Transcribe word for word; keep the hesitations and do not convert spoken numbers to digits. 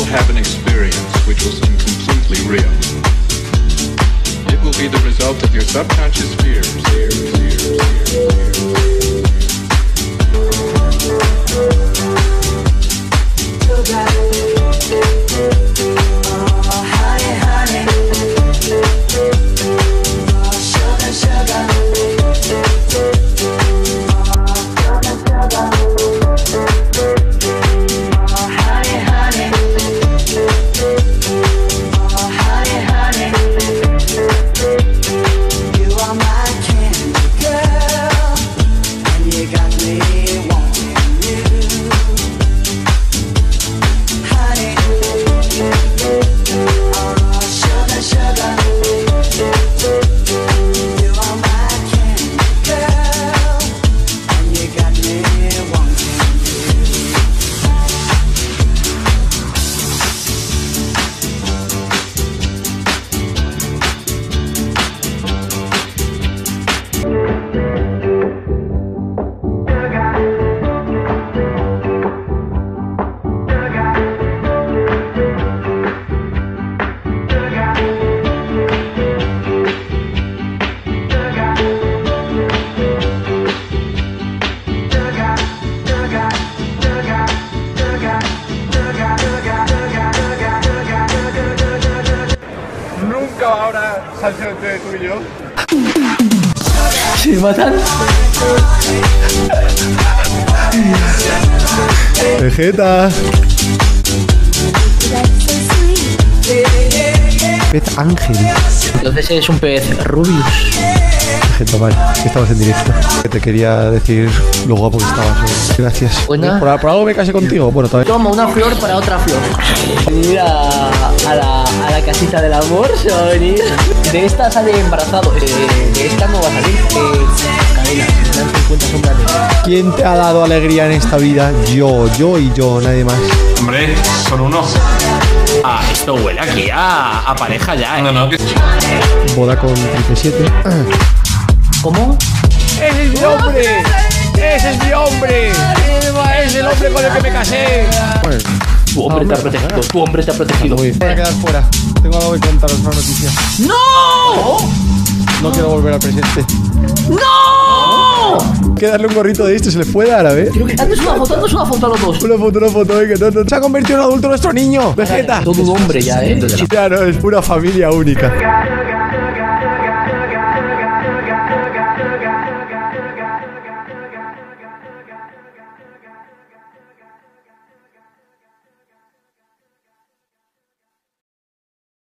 have an experience which will seem completely real. It will be the result of your subconscious fears. fears, fears, fears, fears. Oh, honey, honey. Oh, sugar, sugar. Ahora salse entre tú y yo. ¿Se matan? Vegeta. Pez ángel. Entonces es un pez Rubius. Vegeta, vale, estamos en directo. Te quería decir lo guapo que estabas. Gracias. Buena. ¿Por, por algo me casé contigo? Bueno, todavía. Toma una flor para otra flor. Venir a, a, la, a la casita del amor, se va a venir. De esta sale embarazado. Eh, de esta no va a salir. Eh, cadena, si me dan cincuenta sombras de ella. ¿Quién te ha dado alegría en esta vida? Yo, yo y yo, nadie más. Hombre, son uno. Ah, esto huele aquí a, a pareja ya, ¿eh? No, no, que... Boda con triple siete. ¿Cómo? ¡Ese es mi hombre! ¡Ese es mi hombre! ¡Es el hombre con el que me casé! Bueno, Tu hombre te ha protegido. Tu hombre te ha protegido. voy a quedar fuera. Tengo algo que contaros, una noticia. ¡No! No quiero volver al presente. ¡No! Hay que darle un gorrito de esto, se le puede dar, a ver. Quiero que haznos una foto, haznos una foto a los dos. Una foto, una foto, venga, no, no. Se ha convertido en adulto nuestro niño. Vegeta. Todo un hombre ya, ¿eh? Ya no, es pura familia única.